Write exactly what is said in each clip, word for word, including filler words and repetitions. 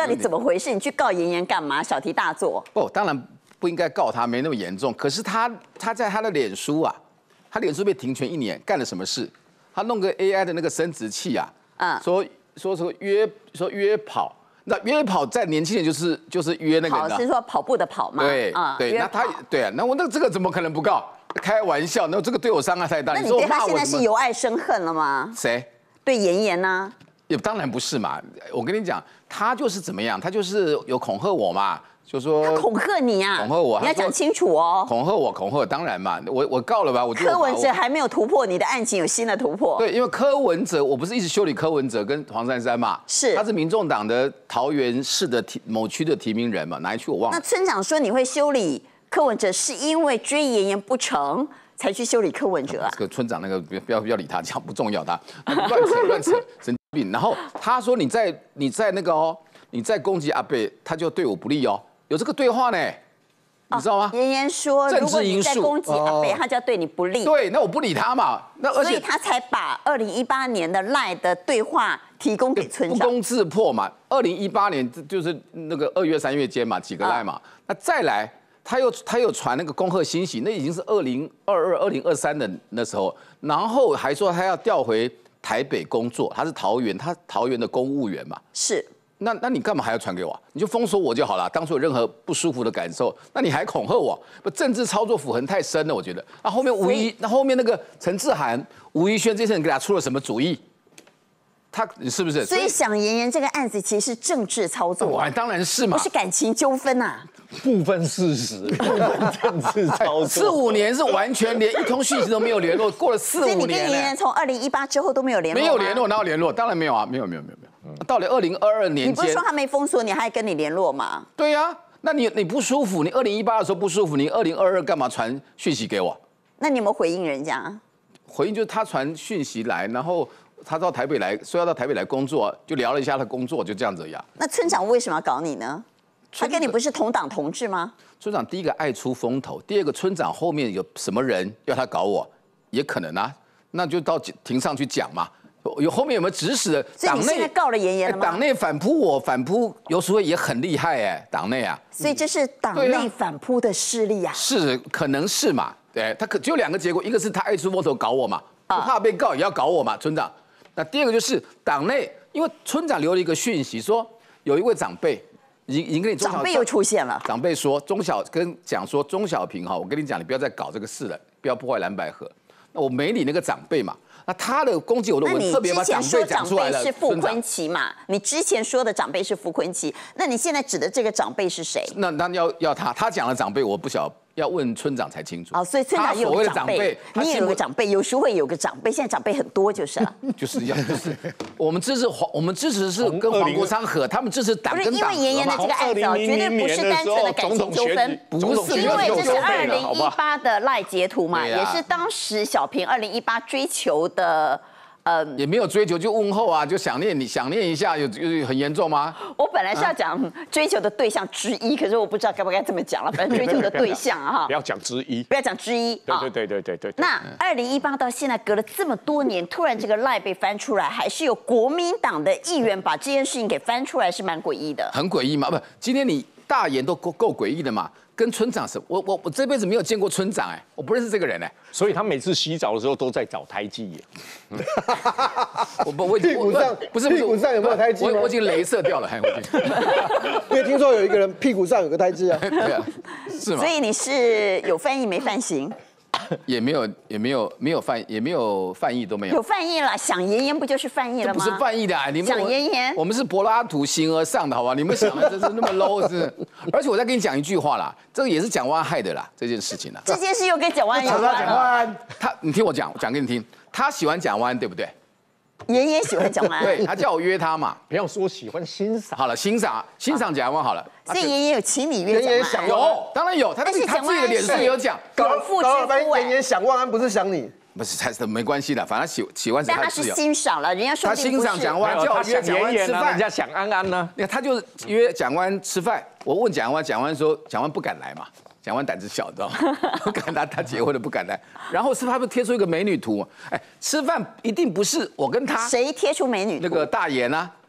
到底怎么回事？你去告妍妍干嘛？小题大做。 哦，当然不应该告他，没那么严重。可是他他在他的脸书啊，他脸书被停权一年，干了什么事？他弄个 A I 的那个生殖器啊，嗯，说说说约说约跑。 那约跑在年轻人就是就是约那个， 跑是说跑步的跑吗？ 对，嗯、对，那他对啊，那我那这个怎么可能不告？开玩笑，那这个对我伤害太大。 那你对他现在是由爱生恨了吗？ 谁？ 对妍妍呢？ 也当然不是嘛，我跟你讲，他就是怎么样，他就是有恐吓我嘛。 就说他恐吓你啊！ 恐吓我， 你要讲清楚哦。 恐吓我，恐吓当然嘛，我我告了吧，我就柯文哲还没有突破，你的案情有新的突破。 对，因为柯文哲，我不是一直修理柯文哲跟黄珊珊嘛， 是， 他是民众党的桃园市的提某区的提名人嘛，哪一区我忘了。 那村长说你会修理柯文哲，是因为追妍妍不成才去修理柯文哲啊？ 这个村长那个不要不要理他，讲不重要，他乱扯乱扯，神经病。然后他说你在你在那个哦，你在攻击阿北，他就对我不利哦。 有这个对话呢，你知道吗？ 妍妍说，如果你在攻击阿北，他就要对你不利。 对，那我不理他嘛，那而且所以他才把二零一八年的赖的对话提供给村长， 不攻自破嘛。二零一八年就是那个二月、三月间嘛，几个赖嘛。那再来，他又他又传那个恭贺欣喜，那已经是二零二二、二零二三的那时候，然后还说他要调回台北工作，他是桃园，他桃园的公务员嘛。 是。 那那你干嘛还要传给我？你就封锁我就好了。当初有任何不舒服的感受，那你还恐吓我？不，政治操作符痕太深了，我觉得。那后面吴怡，那后面那个陈志涵、吴怡轩这些人给他出了什么主意？他是不是？ 所以想妍妍这个案子其实是政治操作， 啊，当然是嘛， 不是感情纠纷呐。 部分事实，部分政治操作。 四五年是完全连一通讯息都没有联络，过了四五年。 所以你跟妍妍从二零一八之后都没有联络？ 没有联络，哪有联络？当然没有啊，没有没有没有没有。 到了二零二二年间， 你不是说他没封锁你，还跟你联络吗？ 对呀、啊，那你你不舒服，你二零一八的时候不舒服，你二零二二干嘛传讯息给我？ 那你有没有回应人家？ 回应就是他传讯息来，然后他到台北来，说要到台北来工作，就聊了一下他工作，就这样子呀。 那村长为什么要搞你呢？他跟你不是同党同志吗？ 村长第一个爱出风头，第二个村长后面有什么人要他搞我，也可能啊，那就到庭上去讲嘛。 有后面有没有指使的？ 党内现在告了妍妍了吗？ 党内反扑我，反扑游淑慧也很厉害哎，党内啊。 所以这是党内反扑的势力啊。 是，可能是嘛？对，他可只有两个结果，一个是他爱出风头搞我嘛，不怕被告也要搞我嘛，村长。那第二个就是党内，因为村长留了一个讯息，说有一位长辈已经已经跟你长辈又出现了。 长辈说钟小跟讲说钟小平哈，我跟你讲，你不要再搞这个事了，不要破坏蓝白合。那我没理那个长辈嘛。 那他的攻击我的文特别把长辈讲出来了。 是傅昆萁嘛？你之前说的长辈是傅昆萁，那你现在指的这个长辈是谁？ 那那要要他，他讲的长辈我不晓，要问村长才清楚。 哦，所以村长有个长辈，你也有个长辈，有时候会有个长辈，现在长辈很多就是了。 就是要就是我们支持黄，我们支持是跟黄国昌和，他们支持党跟党。 不是因为妍妍的这个案子哦，绝对不是单纯的感情纠纷， 不是因为这是二零一八的赖截图嘛，也是当时小平二零一八追求的。 呃，也没有追求，就问候啊，就想念你，想念一下，有有很严重吗？ 我本来是要讲追求的对象之一，可是我不知道该不该这么讲了。反正追求的对象啊，哈， 不要讲之一， 不要讲之一。 对对对对对对。 那二零一八到现在隔了这么多年，突然这个赖被翻出来，还是有国民党的议员把这件事情给翻出来，是蛮诡异的。 很诡异嘛？不，今天你大言都够够诡异的嘛。 跟村长是，我我我这辈子没有见过村长哎，我不认识这个人哎， 所以他每次洗澡的时候都在找胎记。 我不，我屁股上不是屁股上有没有胎记吗？ 我我已经镭射掉了，还因为听说有一个人屁股上有个胎记啊， 对啊，是吗？ 所以你是有犯意没犯行？ 也没有也没有没有犯也没有犯意都没有。 有犯意了，想妍妍不就是犯意了吗？ 不是犯意的啊，你们想妍妍， 我们是柏拉图形而上的好吧？你们想的真是那么 low 是？而且我再跟你讲一句话啦，这个也是蒋万安害的啦，这件事情啦。 这件事又跟蒋万安有关。 蒋万安， 他你听我讲，我讲给你听，他喜欢蒋万安对不对？ 妍妍喜欢蒋万安， 对他叫我约他嘛， 不要说喜欢欣赏， 好了，欣赏欣赏蒋万安好了。 所以妍妍有请你约蒋万安， 有，当然有，他他自己的脸书有讲， 搞父之夫妍妍想万安不是想你。 不是，才是没关系的，反正喜喜欢谁但他是欣赏了，人家说他欣赏蒋万安，叫我约蒋万安吃饭， 人家想安安呢， 那他就约蒋万安吃饭。我问蒋万安，蒋万安说蒋万安不敢来嘛，蒋万安胆子小，你知道吗？不敢他他结婚了不敢来。然后是他不贴出一个美女图，哎，吃饭一定不是我跟他， 谁贴出美女图？ 那个大妍啊。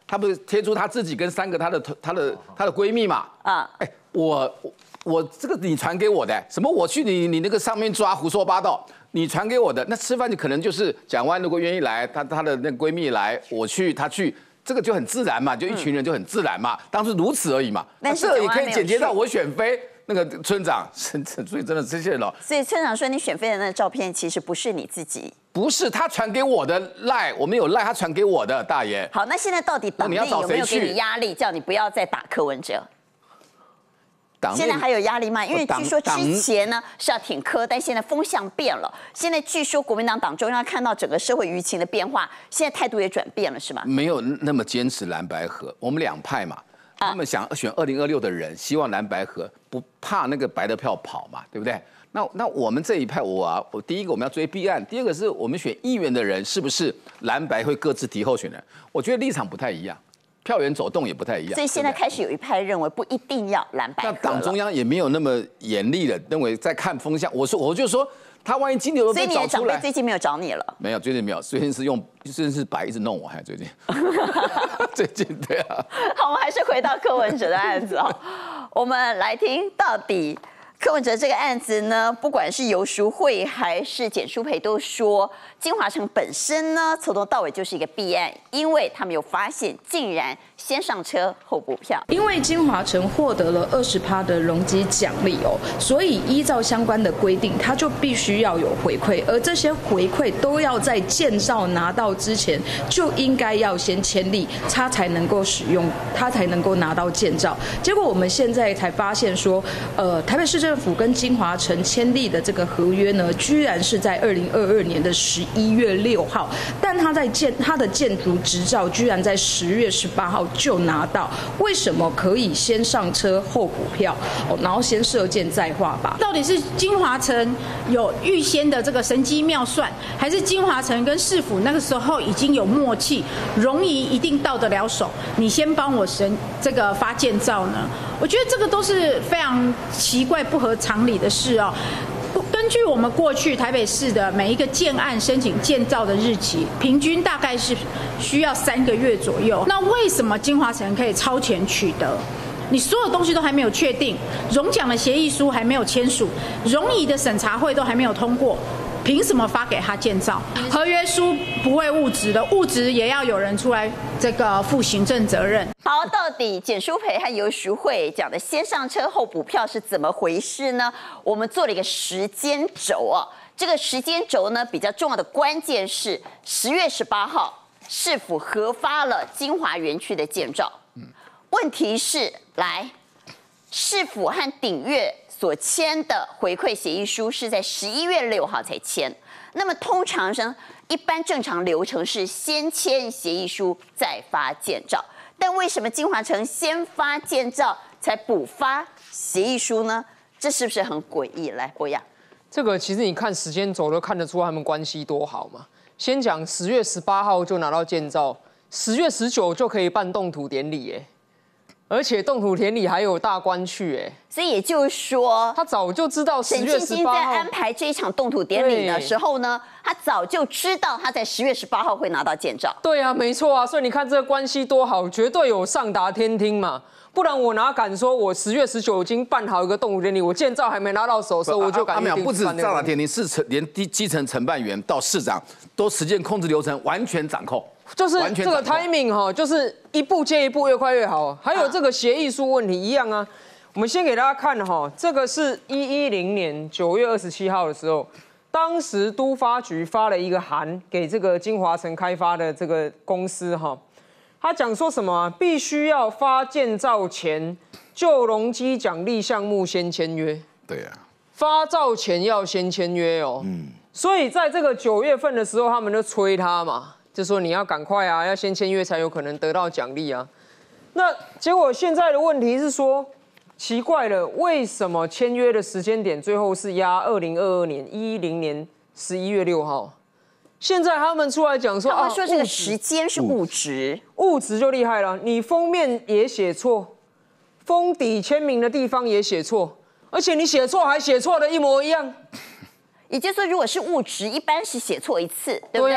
她不是贴出她自己跟三个她的她的她的闺蜜嘛？啊，哎，我我我这个你传给我的，什么我去你你那个上面抓胡说八道，你传给我的，那吃饭就可能就是蒋万如果愿意来，她她的那个闺蜜来，我去，她去。这个就很自然嘛，就一群人就很自然嘛，当时如此而已嘛。那这也可以剪接到我选妃那个村长，所以真的这些人哦。 所以村长说你选妃的那个照片其实不是你自己， 不是他传给我的赖，我们有赖，他传给我的大爷。 好，那现在到底党内有没有给你压力，叫你不要再打柯文哲？现在还有压力吗？因为据说之前呢是要挺柯，但现在风向变了。现在据说国民党党中央看到整个社会舆情的变化，现在态度也转变了，是吗？ 没有那么坚持蓝白合，我们两派嘛，他们想选二零二六的人，希望蓝白合，不怕那个白的票跑嘛，对不对？那那我们这一派，我啊，我第一个我们要追弊案，第二个是我们选议员的人是不是蓝白会各自提候选人？我觉得立场不太一样。票源走动也不太一样， 所以现在开始有一派认为不一定要蓝白合了。 那党中央也没有那么严厉的认为在看风向。我说，我就说，他万一金牛都被找出来， 所以你的长辈最近没有找你了？ 没有，最近没有，最近是用，最近是白一直弄我，还最近，最近对啊。 好，我们还是回到柯文哲的案子哦，我们来听到底。柯文哲这个案子呢，不管是游淑慧还是简舒培，都说金华城本身呢，从头到尾就是一个弊案，因为他们有发现，竟然先上车后补票。 因为金华城获得了二十趴的容积奖励哦，所以依照相关的规定，它就必须要有回馈，而这些回馈都要在建造拿到之前就应该要先签立，它才能够使用，它才能够拿到建造。结果我们现在才发现说，呃，台北市政府跟金华城签立的这个合约呢，居然是在二零二二年的十一月六号，但他在建他的建筑执照居然在十月十八号就拿到，为什么可以先上车后补票，哦，然后先射箭再画靶？ 到底是金华城有预先的这个神机妙算，还是金华城跟市府那个时候已经有默契，容易一定到得了手？你先帮我审这个发建造呢？我觉得这个都是非常奇怪、不合常理的事哦。根据我们过去台北市的每一个建案申请建造的日期，平均大概是需要三个月左右。那为什么金华城可以超前取得？你所有东西都还没有确定，容奖的协议书还没有签署，容仪的审查会都还没有通过。凭什么发给他建造？合约书不会物质的，物质也要有人出来这个负行政责任。 好，到底简舒培和游淑慧讲的先上车后补票是怎么回事呢？我们做了一个时间轴啊，这个时间轴呢比较重要的关键是十月十八号市府核发了金华园区的建照。嗯，问题是来市府和鼎悦所签的回馈协议书是在十一月六号才签，那么通常呢，一般正常流程是先签协议书再发建照，但为什么金华城先发建照才补发协议书呢？这是不是很诡异？来，博雅， 这个其实你看时间轴都看得出他们关系多好嘛。先讲十月十八号就拿到建照，十月十九就可以办动土典礼耶。而且动土典礼还有大官去，哎， 所以也就是说， 他早就知道十月十八号沈庆京在安排这一场动土典礼的时候呢，他早就知道他在十月十八号会拿到建照。 对啊，没错啊，所以你看这个关系多好，绝对有上达天听嘛。不然我哪敢说我十月十九已经办好一个动土典礼，我建照还没拿到手的时候，我就敢定。 不止上达天听，是承连基层承办员到市长都时间控制流程完全掌控。 就是这个 timing 哈，就是一步接一步，越快越好。还有这个协议书问题一样啊。我们先给大家看哈，这个是一一零年九月二十七号的时候，当时都发局发了一个函给这个金华城开发的这个公司哈，他讲说什么啊？必须要发建造前就容积奖励项目先签约。 对啊， 发照前要先签约哦。嗯，所以在这个九月份的时候，他们就催他嘛。就说你要赶快啊，要先签约才有可能得到奖励啊。那结果现在的问题是说，奇怪了，为什么签约的时间点最后是压二零二二年一零年十一月六号？现在他们出来讲说， 他们说这个时间是误植， 误植就厉害了。你封面也写错，封底签名的地方也写错，而且你写错还写错的一模一样。 也就是说，如果是误植，一般是写错一次，对不对？对啊。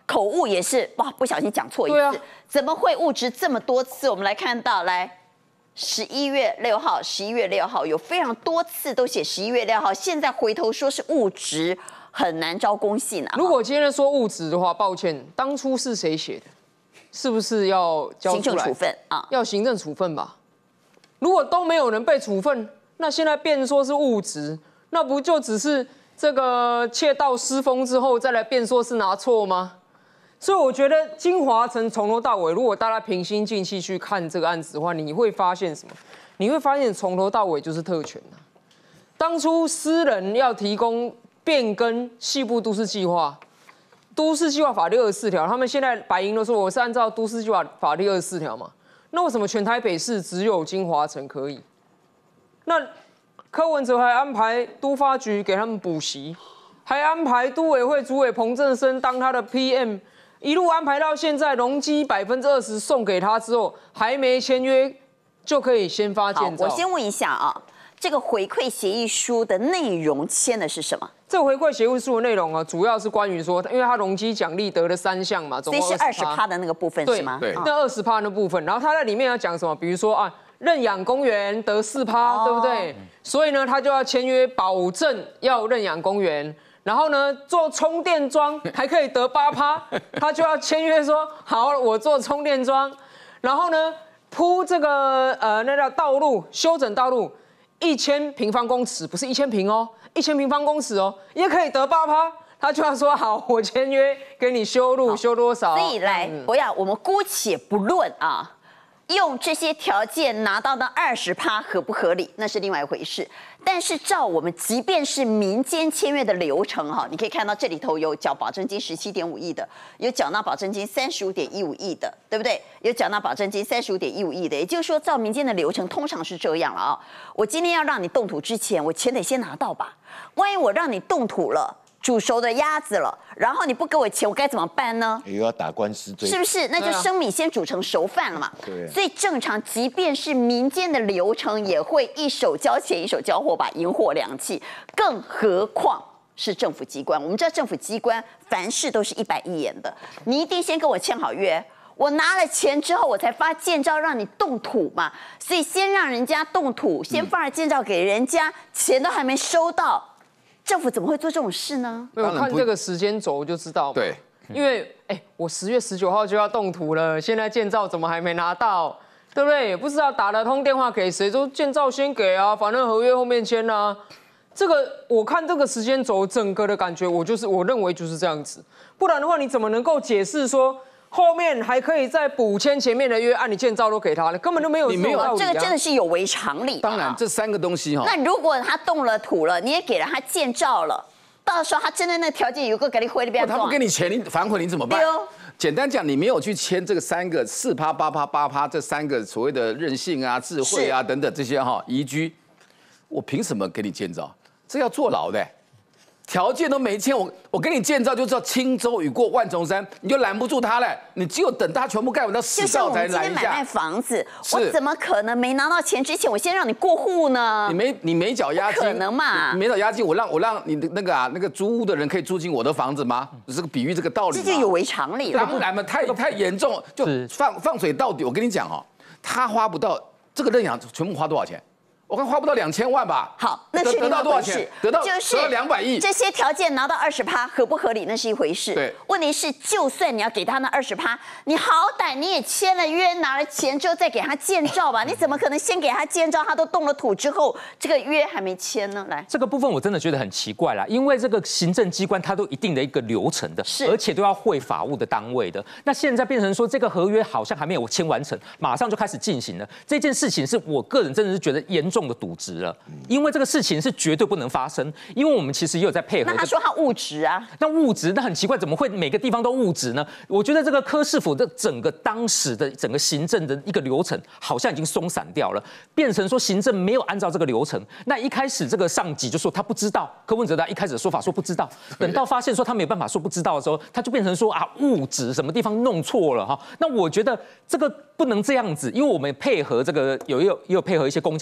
口误也是哇，不小心讲错一次， 啊、 怎么会误植这么多次？我们来看到，来十一月六号，十一月六号有非常多次都写十一月六号，现在回头说是误植，很难招公信啊。 如果今天说误植的话，抱歉，当初是谁写的？是不是要交出来？ 行政处分啊， 要行政处分吧。如果都没有人被处分，那现在变说是误植，那不就只是这个窃盗失风之后再来变说是拿错吗？所以我觉得金华城从头到尾，如果大家平心静气去看这个案子的话，你会发现什么？你会发现从头到尾就是特权啊。当初私人要提供变更细部都市计划。都市计划法第二十四条，他们现在白银都说我是按照都市计划法第二十四条嘛，那为什么全台北市只有金华城可以？那柯文哲还安排都发局给他们补习，还安排都委会主委彭正生当他的 P M， 一路安排到现在，容积百分之二十送给他之后，还没签约就可以先发建造。 我先问一下啊，这个回馈协议书的内容签的是什么？ 这个回馈协议书的内容啊，主要是关于说，因为他容积奖励得了三项嘛，总共所以是二十趴的那个部分是吗？ 对， 那二十趴的部分，然后他在里面要讲什么？比如说啊，认养公园得四趴， 哦、 对不对？所以呢，他就要签约保证要认养公园。然后呢，做充电桩还可以得八趴，他就要签约说好，我做充电桩。然后呢，铺这个呃那叫道路修整道路，一千平方公尺，不是一千平哦。一千平方公尺哦，也可以得八趴，他就要说好，我签约给你修路，修多少？ 所以来，博雅，我们姑且不论啊，用这些条件拿到那二十趴合不合理，那是另外一回事。但是照我们即便是民间签约的流程哈，你可以看到这里头有缴保证金十七点五亿的，有缴纳保证金三十五点一五亿的，对不对？有缴纳保证金三十五点一五亿的，也就是说，照民间的流程，通常是这样了啊。我今天要让你动土之前，我钱得先拿到吧？万一我让你动土了，煮熟的鸭子了，然后你不给我钱，我该怎么办呢？ 又要打官司， 是不是？那就生米先煮成熟饭了嘛。 对。 所以正常，即便是民间的流程，也会一手交钱一手交货，把银货两讫，更何况是政府机关。我们知道政府机关凡事都是一板一眼的，你一定先跟我签好约。我拿了钱之后，我才发建照让你动土嘛，所以先让人家动土，先发了建照给人家，钱都还没收到，政府怎么会做这种事呢？ 没有看这个时间轴就知道。 对， 因为哎，我十月十九号就要动土了，现在建照怎么还没拿到？对不对？也不知道打了通电话给谁，说建照先给啊，反正合约后面签啊。这个我看这个时间轴整个的感觉，我就是我认为就是这样子，不然的话你怎么能够解释说？后面还可以再补签前面的约，按你建照都给他了，根本就没有。 你没有啊、这个真的是有违常理。 当然，这三个东西哈。 那如果他动了土了，你也给了他建照了，到时候他真的那个条件有个给你回的不要他不给你钱，你反悔你怎么办？简单讲，你没有去签这个三个四趴八趴八趴这三个所谓的韧性啊、智慧啊等等这些哈宜居，我凭什么给你建照？这要坐牢的。条件都没签，我我给你建造就知道轻舟已过万重山，你就拦不住他了。你只有等他全部盖完到死掉才拦一下。就像我们今天买卖房子，我怎么可能没拿到钱之前，我先让你过户呢？ 你没你没缴押金， 可能嘛？ 你没缴押金，我让我让你的那个啊那个租屋的人可以住进我的房子吗？这个比喻这个道理， 这就有违常理了。 当然嘛，太太严重，就放放水到底。我跟你讲哦，他花不到这个认养全部花多少钱？我看花不到两千万吧。 好，那是得到多少钱？得到就是得到两百亿。 这些条件拿到二十趴合不合理，那是一回事。 对， 问题是，就算你要给他那二十趴，你好歹你也签了约，拿了钱之后再给他建照吧？你怎么可能先给他建照，他都动了土之后，这个约还没签呢？来， 这个部分我真的觉得很奇怪啦，因为这个行政机关它都一定的一个流程的， 是， 而且都要会法务的单位的。那现在变成说这个合约好像还没有签完成，马上就开始进行了。这件事情是我个人真的是觉得严重的渎职了。因为这个事情是绝对不能发生，因为我们其实也有在配合、這個。 那他说他误职啊， 那误职那很奇怪，怎么会每个地方都误职呢？我觉得这个柯市府的整个当时的整个行政的一个流程，好像已经松散掉了，变成说行政没有按照这个流程。那一开始这个上级就说他不知道，柯文哲他一开始的说法说不知道，等到发现说他没有办法说不知道的时候，他就变成说啊误职，什么地方弄错了哈。那我觉得这个不能这样子，因为我们配合这个有也有也有配合一些公家机关，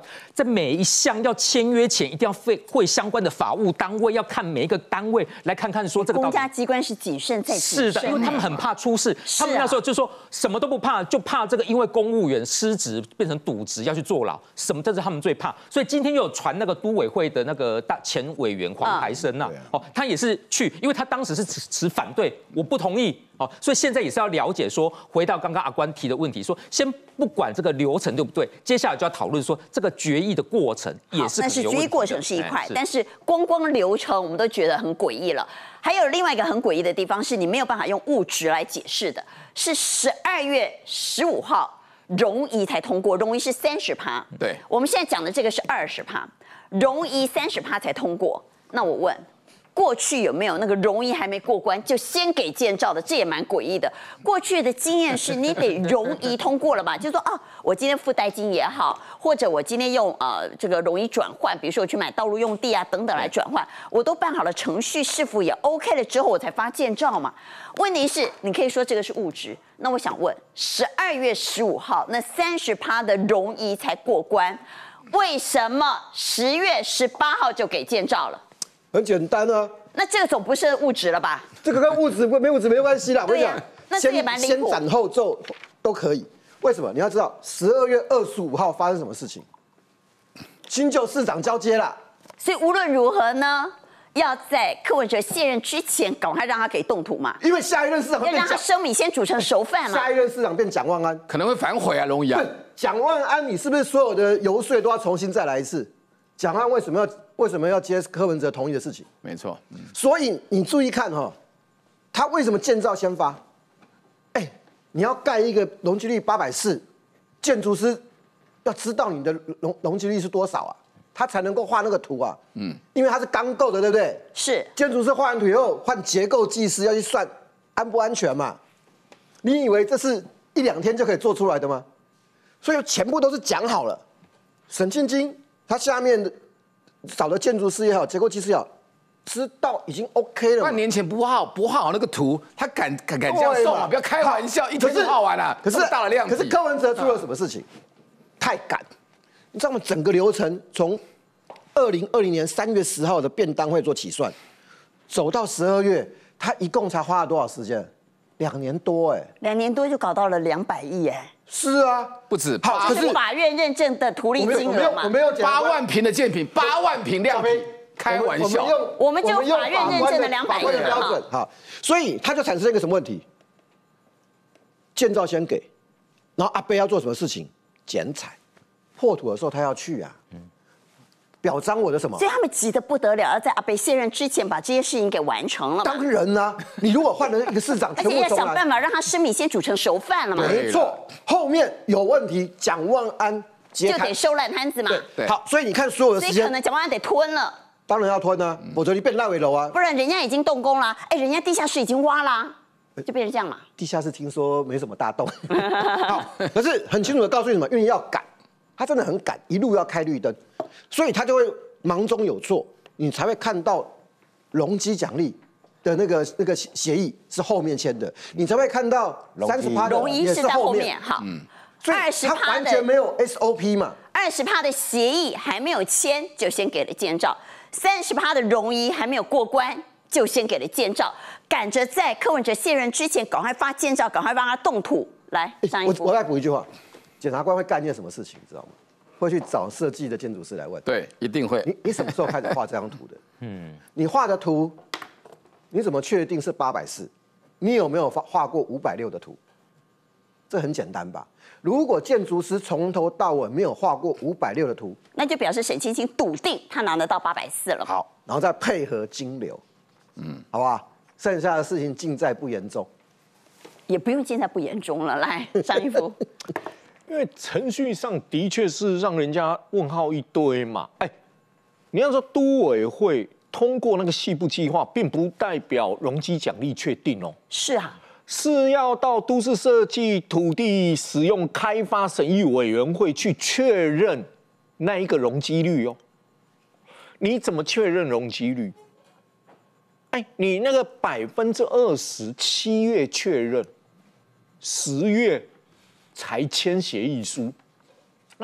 在每一项要签约前，一定要会会相关的法务单位，要看每一个单位来看看说这个公家机关是谨慎再谨慎。 是的，因为他们很怕出事，他们那时候就说什么都不怕，就怕这个因为公务员失职变成渎职要去坐牢，什么这是他们最怕。所以今天又有传那个都委会的那个大前委员黄台生呐，哦，他也是去，因为他当时是持持反对，我不同意。哦，所以现在也是要了解说，回到刚刚阿关提的问题，说先不管这个流程对不对，接下来就要讨论说这个决议的过程也是。 但是决议过程是一块，但是光光流程我们都觉得很诡异了。还有另外一个很诡异的地方是，你没有办法用物质来解释的，是十二月十五号容易才通过，容易是三十趴， 对， 我们现在讲的这个是二十趴，容易三十趴才通过。那我问。过去有没有那个容易还没过关就先给建照的？这也蛮诡异的。过去的经验是你得容易通过了嘛，就是说啊，我今天付代金也好，或者我今天用呃这个容易转换，比如说我去买道路用地啊等等来转换，我都办好了程序，是否也 OK 了之后我才发建照嘛？问题是你可以说这个是物质，那我想问，十二月十五号那三十趴的容易才过关，为什么十月十八号就给建照了？ 很简单啊， 那这个总不是物质了吧？ 这个跟物质没物质没关系啦。我跟你讲， 那这也蛮离谱。 先斩后奏都可以。为什么？你要知道，十二月二十五号发生什么事情？新旧市长交接了。 所以无论如何呢，要在柯文哲卸任之前，赶快让他给动土嘛。 因为下一任市长要让他生米先煮成熟饭嘛。 下一任市长变蒋万安， 可能会反悔啊，容易啊。 蒋万安，你是不是所有的游说都要重新再来一次？蒋万安为什么要？为什么要接柯文哲同意的事情？ 没错， 嗯、所以你注意看哈、哦，他为什么建造先发？哎，你要盖一个容积率八百四，建筑师要知道你的容容积率是多少啊，他才能够画那个图啊。嗯，因为它是钢构的，对不对？ 是。 建筑师画完图以后，换结构技师要去算安不安全嘛？你以为这是一两天就可以做出来的吗？所以全部都是讲好了。沈庆金他下面的。找的建筑师也好，结构技师也好，知道已经 OK 了。 半年前不画不画好那个图，他敢敢敢这样送啊？不要开玩笑，一天就画完了。 可是大的量， 可是柯文哲出了什么事情？太赶，你知道吗？整个流程从二零二零年三月十号的便当会做起算，走到十二月，他一共才花了多少时间？两年多哎， 两年多就搞到了两百亿哎。 是啊， 不止。 好，这是法院认证的图利金额嘛？ 我没有八万坪的建坪，八万坪量品，开玩笑。 我们就法院认证的两百亿的标准好，所以他就产生一个什么问题？建照先给，然后阿贝要做什么事情？剪彩，破土的时候他要去啊。表彰我的什么？ 所以他们急得不得了，要在阿北卸任之前把这些事情给完成了。 当然啦、啊，你如果换了一个市长， 而且要想办法让他生米先煮成熟饭了嘛。 没错，后面有问题，蒋万安揭开就得收烂摊子嘛。 对，好，所以你看所有的时间， 所以可能蒋万安得吞了。 当然要吞啊，否则你变烂尾楼啊。 不然人家已经动工了，哎，人家地下室已经挖啦，就变成这样嘛。 地下室听说没什么大洞，好，可是很清楚的告诉你们，因为要赶，他真的很赶，一路要开绿灯，所以他就会。忙中有错，你才会看到容积奖励的那个那个协议是后面签的，你才会看到三十趴的也是后面。 好， 所以他完全没有 S O P 嘛。 二十趴的协议还没有签，就先给了建照；三十趴的容易还没有过关，就先给了建照。赶着在柯文哲卸任之前，赶快发建照，赶快让他动土。来，上一幅。 我我再补一句话，检察官会干一件什么事情，你知道吗？会去找设计的建筑师来问， 对，一定会。 你你什么时候开始画这张图的？嗯，你画的图，你怎么确定是八百四？你有没有画画过五百六的图？这很简单吧？如果建筑师从头到尾没有画过五百六的图， 那就表示沈清清笃定他拿得到八百四了。 好，然后再配合金流，嗯，好不好？剩下的事情尽在不言中， 也不用尽在不言中了。来，上一幅。 因为程序上的确是让人家问号一堆嘛。哎，你要说都委会通过那个细部计划，并不代表容积奖励确定哦。 是啊， 是要到都市设计土地使用开发审议委员会去确认那一个容积率哦。你怎么确认容积率？哎，你那个百分之二十七月确认，十月。才签协议书，那你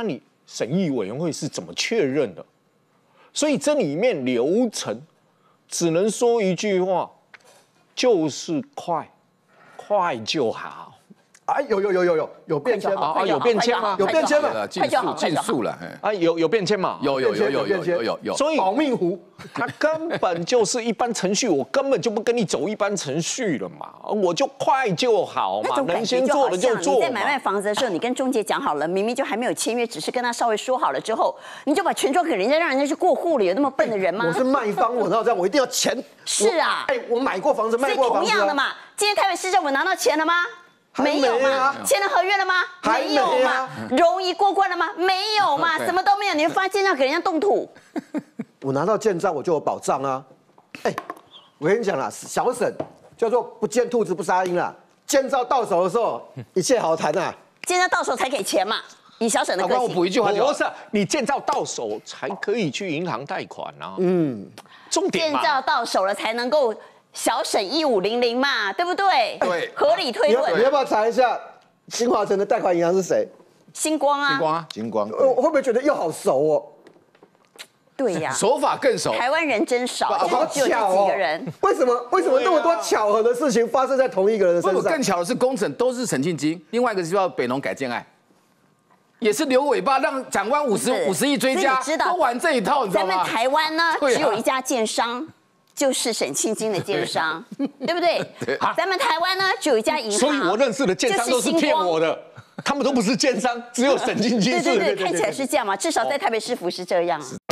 审议委员会是怎么确认的，所以这里面流程只能说一句话，就是快，快就好。 哎，有有有有有有变迁吗？ 啊，有变迁吗？ 有变迁吗？ 竞速竞速了， 啊，有有变迁吗？ 有有有有有有有有。 所以保命壶， 它根本就是一般程序，我根本就不跟你走一般程序了嘛，我就快就好嘛，能先做的就做嘛。 你在买卖房子的时候，你跟中介讲好了，明明就还没有签约，只是跟他稍微说好了之后，你就把权状给人家，让人家去过户了，有那么笨的人吗？ 我是卖方，我要这样，我一定要钱。 是啊， 哎，我买过房子，卖过房子。 同样的嘛，今天台北市政府拿到钱了吗？没有嘛？签了合约了吗？没有嘛？容易过关了吗？没有嘛？什么都没有，你发建照给人家动土。 我拿到建照，我就有保障啊。哎，我跟你讲啦，小沈叫做不见兔子不撒鹰啦。建照到手的时候，一切好谈啊。 建照到手才给钱嘛。以小沈的个性， 我补一句话，不是你建照到手才可以去银行贷款啊。嗯，重点建照到手了才能够。小沈一五零零嘛，对不对？ 对， 合理推论。 你要不要查一下新华城的贷款银行是谁？ 星光啊， 星光啊， 星光。我会不会觉得又好熟哦？ 对呀， 手法更熟。 台湾人真少， 好只有这几个人。 为什么？为什么那么多巧合的事情发生在同一个人的身上？ 更巧的是，工程都是陈庆金，另外一个是叫北农改建案。也是留尾巴，让长官五十五十亿追加，都玩这一套，你知道吗？ 咱们台湾呢，只有一家建商。就是沈庆金的建商，对不对？对。咱们台湾呢，只有一家银行， 所以我认识的建商都是骗我的，他们都不是建商，只有沈庆金是。 对对对，看起来是这样嘛，至少在台北市府是这样。